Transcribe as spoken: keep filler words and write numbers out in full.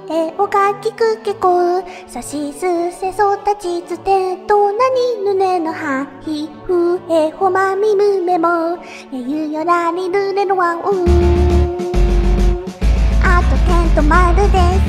えおかきくけこさしすせそたちつてとなにぬねのはひふえほまみむめもやゆよらにぬれのわんうあとてんとまるです